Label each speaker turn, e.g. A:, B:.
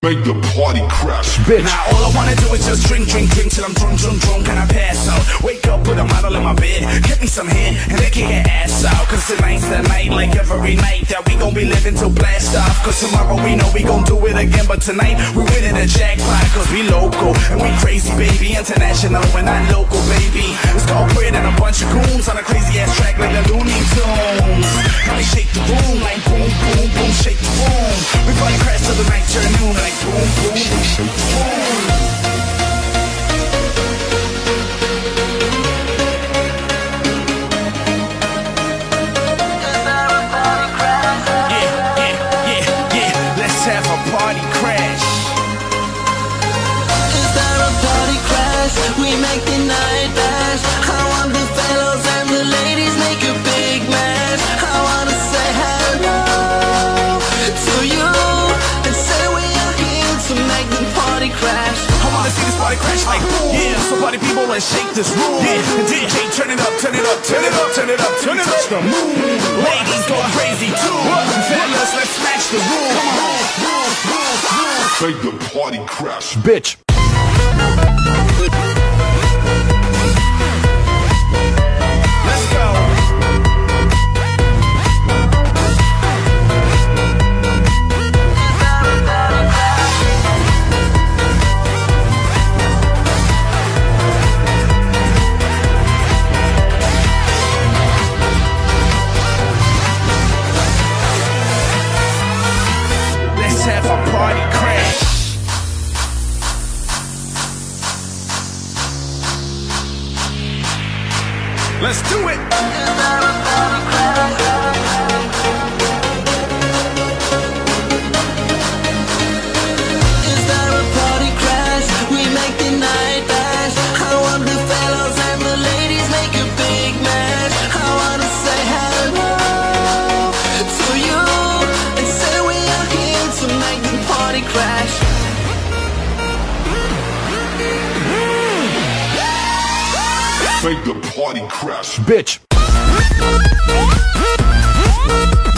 A: Make the party crash, bitch.
B: Now all I wanna do is just drink till I'm drunk, and I pass out. Wake up with a model in my bed, get me some head, and they kick her ass out. Cause tonight's the night, like every night, that we gon' be living till blast off. Cause tomorrow we know we gon' do it again, but tonight we winning a jackpot. Cause we local, and we crazy, baby. International, we're not local, baby. It's called Bread and a bunch of goons on a crazy ass track like the Looney Tunes. Now we shake the room like boom, boom, boom, shake the room. We party crash till the night turn noon like boom, boom, boom, boom. Let's have a party crash.
C: Is there a party crash? We make the night last. I want the fellows and the ladies make a big mess. I wanna say hello to you and say we are here to make the party crash.
B: I wanna see this party crash like boom. Yeah, so party people, let's shake this room. Yeah, and DJ, turn it up, turn it up, turn it up, turn it up, turn it up. The moon. Ladies go crazy too. Fellas, let's smash the room. Come on.
A: Make the party crash,
B: Bitch. Let's go. Let's have a party crash. Let's do it.
C: Is there a party crash? We make the night last. I want the fellows and the ladies make a big mess. I wanna say hello to you and say we are here to make the party crash.
A: make the party crash,
B: Bitch.